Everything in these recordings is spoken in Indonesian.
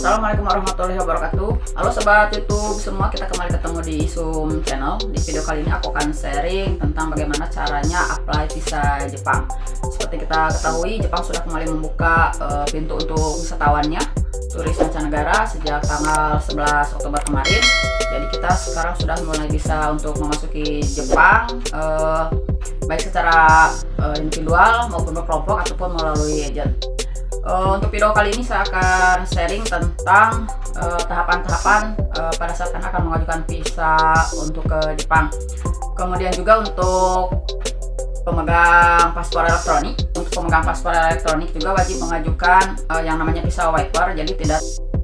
Assalamualaikum warahmatullahi wabarakatuh. Halo sobat YouTube semua, kita kembali ketemu di Isum Channel. Di video kali ini aku akan sharing tentang bagaimana caranya apply visa Jepang. Seperti kita ketahui, Jepang sudah kembali membuka pintu untuk wisatawannya, turis mancanegara sejak tanggal 11 Oktober kemarin. Jadi kita sekarang sudah mulai bisa untuk memasuki Jepang, baik secara individual maupun berkelompok ataupun melalui agent. Untuk video kali ini saya akan sharing tentang tahapan-tahapan pada saat Anda akan mengajukan visa untuk ke Jepang. Kemudian juga untuk pemegang paspor elektronik. Untuk pemegang paspor elektronik juga wajib mengajukan yang namanya visa wiper. Jadi tidak.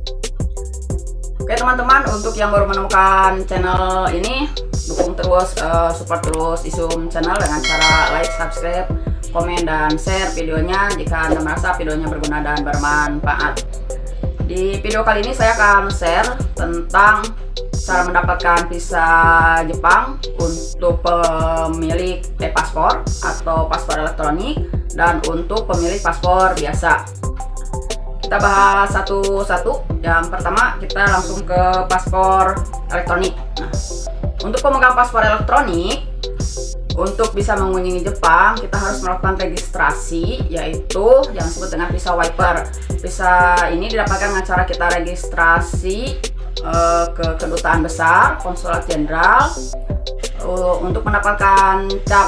Oke teman-teman, untuk yang baru menemukan channel ini, dukung terus, support terus Isum Channel dengan cara like, subscribe, komen, dan share videonya jika Anda merasa videonya berguna dan bermanfaat. Di video kali ini saya akan share tentang cara mendapatkan visa Jepang untuk pemilik e-paspor atau paspor elektronik dan untuk pemilik paspor biasa. Kita bahas satu-satu. Yang pertama kita langsung ke paspor elektronik. Nah, untuk pemegang paspor elektronik, untuk bisa mengunjungi Jepang, kita harus melakukan registrasi, yaitu yang disebut dengan visa wiper. Visa ini didapatkan dengan cara kita registrasi ke kedutaan besar, konsulat jenderal, untuk mendapatkan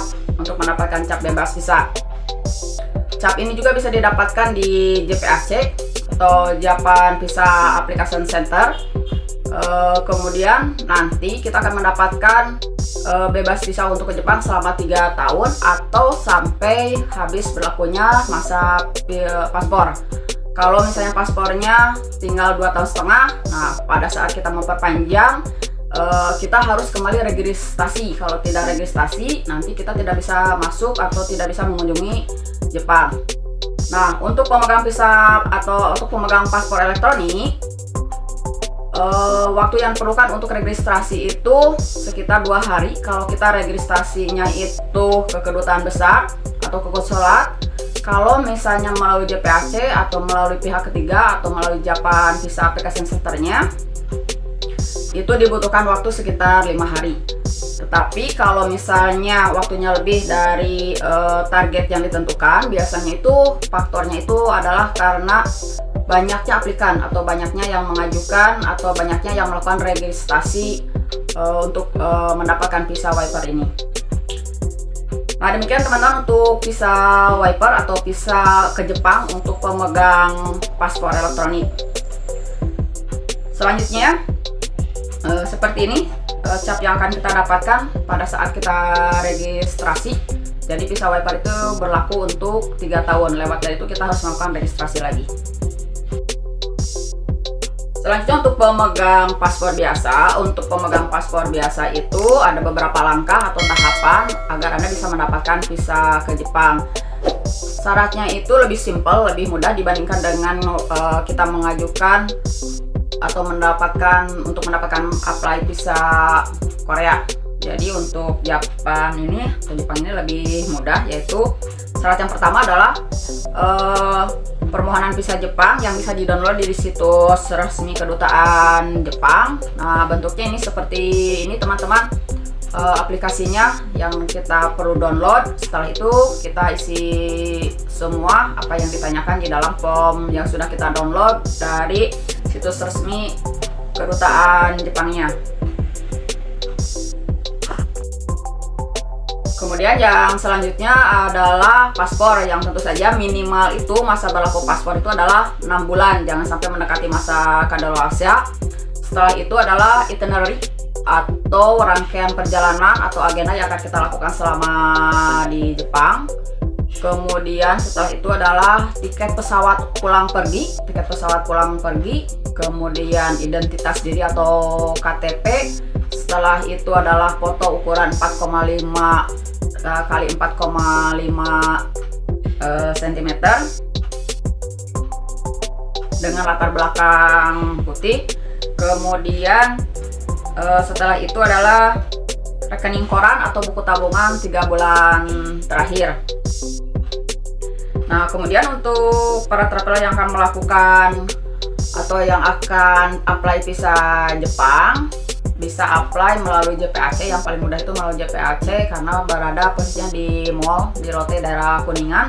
cap bebas visa. Cap ini juga bisa didapatkan di JPAC atau Japan Visa Application Center. Kemudian nanti kita akan mendapatkan bebas visa untuk ke Jepang selama 3 tahun atau sampai habis berlakunya masa paspor. Kalau misalnya paspornya tinggal 2,5 tahun, nah pada saat kita memperpanjang, kita harus kembali registrasi. Kalau tidak registrasi, nanti kita tidak bisa masuk atau tidak bisa mengunjungi Jepang. Nah, untuk pemegang visa atau untuk pemegang paspor elektronik, waktu yang diperlukan untuk registrasi itu sekitar 2 hari. Kalau kita registrasinya itu ke kedutaan besar atau ke konsulat, kalau misalnya melalui JPAC atau melalui pihak ketiga atau melalui Japan Visa Application Center-nya, itu dibutuhkan waktu sekitar 5 hari. Tetapi kalau misalnya waktunya lebih dari target yang ditentukan, biasanya itu faktornya itu adalah karena banyaknya aplikan atau banyaknya yang mengajukan atau banyaknya yang melakukan registrasi untuk mendapatkan visa wiper ini. Nah, demikian teman-teman untuk visa wiper atau visa ke Jepang untuk pemegang paspor elektronik. Selanjutnya seperti ini cap yang akan kita dapatkan pada saat kita registrasi. Jadi visa wiper itu berlaku untuk 3 tahun. Lewat dari itu kita harus melakukan registrasi lagi. Selanjutnya untuk pemegang paspor biasa. Untuk pemegang paspor biasa itu ada beberapa langkah atau tahapan agar Anda bisa mendapatkan visa ke Jepang. Syaratnya itu lebih simpel, lebih mudah dibandingkan dengan kita mengajukan atau mendapatkan apply visa Korea. Jadi untuk Jepang ini lebih mudah, yaitu syarat yang pertama adalah permohonan visa Jepang yang bisa di-download di situs resmi kedutaan Jepang. Nah, bentuknya ini seperti ini teman-teman. Aplikasinya yang kita perlu download. Setelah itu kita isi semua apa yang ditanyakan di dalam form yang sudah kita download dari situs resmi kedutaan Jepangnya. Kemudian yang selanjutnya adalah paspor, yang tentu saja minimal itu masa berlaku paspor itu adalah 6 bulan, jangan sampai mendekati masa kadaluarsa. Setelah itu adalah itinerary atau rangkaian perjalanan atau agenda yang akan kita lakukan selama di Jepang. Kemudian setelah itu adalah tiket pesawat pulang pergi, kemudian identitas diri atau KTP. Setelah itu adalah foto ukuran 4,5 kali 4,5 cm dengan latar belakang putih. Kemudian setelah itu adalah rekening koran atau buku tabungan 3 bulan terakhir. Nah, kemudian untuk para traveler yang akan melakukan atau yang akan apply visa Jepang bisa apply melalui JPAC. Yang paling mudah itu melalui JPAC karena berada posisinya di mall di Rote daerah Kuningan.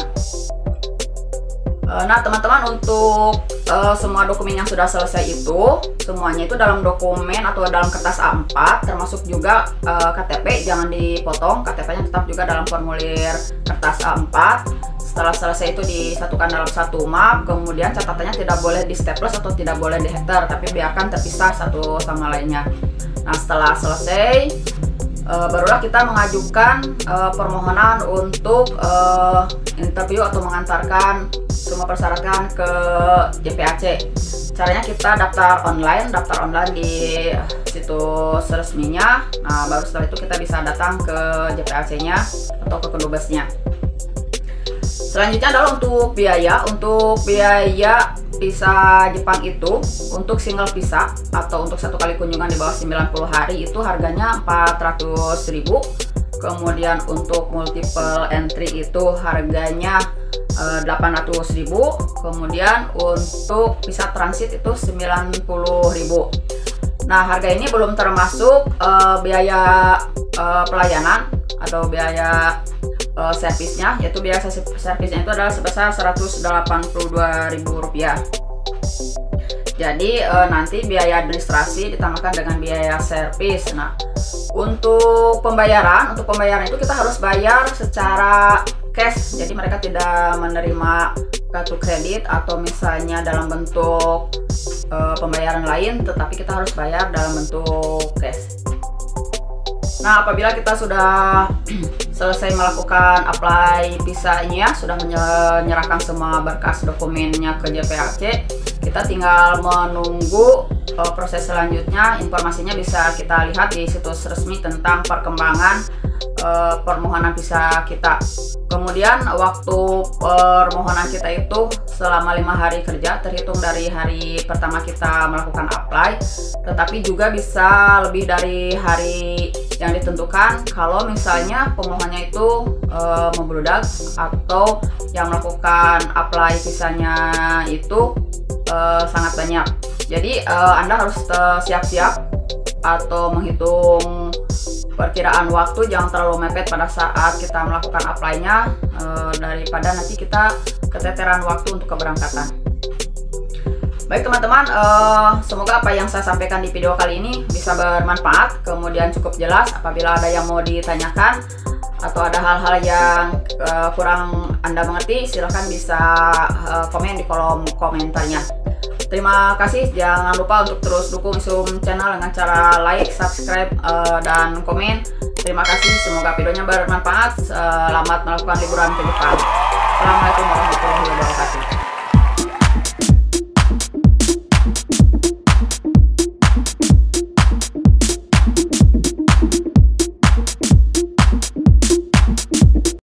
Nah teman-teman, untuk semua dokumen yang sudah selesai itu semuanya itu dalam dokumen atau dalam kertas A4, termasuk juga KTP jangan dipotong, KTP-nya tetap juga dalam formulir kertas A4. Setelah selesai itu disatukan dalam satu map, kemudian catatannya tidak boleh di staples atau tidak boleh di header, tapi biarkan terpisah satu sama lainnya. Nah setelah selesai barulah kita mengajukan permohonan untuk interview atau mengantarkan semua persyaratan ke JPAC. Caranya kita daftar online di situs resminya. Nah baru setelah itu kita bisa datang ke JPAC-nya atau ke kedubesnya. Selanjutnya adalah untuk biaya. Untuk biaya visa Jepang itu untuk single visa atau untuk satu kali kunjungan di bawah 90 hari itu harganya 400.000. Kemudian untuk multiple entry itu harganya 800.000. Kemudian untuk visa transit itu 90.000. Nah harga ini belum termasuk biaya pelayanan atau biaya servisnya, yaitu biaya servisnya itu adalah sebesar Rp182.000. Jadi nanti biaya administrasi ditambahkan dengan biaya servis. Nah untuk pembayaran itu kita harus bayar secara cash, jadi mereka tidak menerima kartu kredit atau misalnya dalam bentuk pembayaran lain, tetapi kita harus bayar dalam bentuk cash. Nah apabila kita sudah selesai melakukan apply visanya, sudah menyerahkan semua berkas dokumennya ke JPAC, kita tinggal menunggu proses selanjutnya. Informasinya bisa kita lihat di situs resmi tentang perkembangan permohonan visa kita. Kemudian waktu permohonan kita itu selama 5 hari kerja terhitung dari hari pertama kita melakukan apply, tetapi juga bisa lebih dari hari yang ditentukan kalau misalnya pemohonnya itu membludak atau yang melakukan apply visanya itu sangat banyak. Jadi Anda harus siap-siap atau menghitung perkiraan waktu, jangan terlalu mepet pada saat kita melakukan apply-nya daripada nanti kita keteteran waktu untuk keberangkatan. Baik teman-teman, semoga apa yang saya sampaikan di video kali ini bisa bermanfaat, kemudian cukup jelas. Apabila ada yang mau ditanyakan atau ada hal-hal yang kurang Anda mengerti, silahkan bisa komen di kolom komentarnya. Terima kasih, jangan lupa untuk terus dukung Isum channel dengan cara like, subscribe, dan komen. Terima kasih, semoga videonya bermanfaat. Selamat melakukan liburan ke Jepang. Assalamualaikum warahmatullahi wabarakatuh.